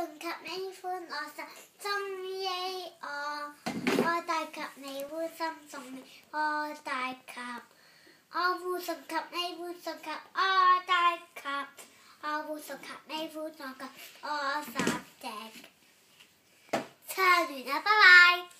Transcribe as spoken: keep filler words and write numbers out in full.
送給你歡樂心，心意我，我帶給你歡心，送你我帶給，我會送給你會送給我帶給，我會送給你會送給我十隻。唱完啦，拜拜。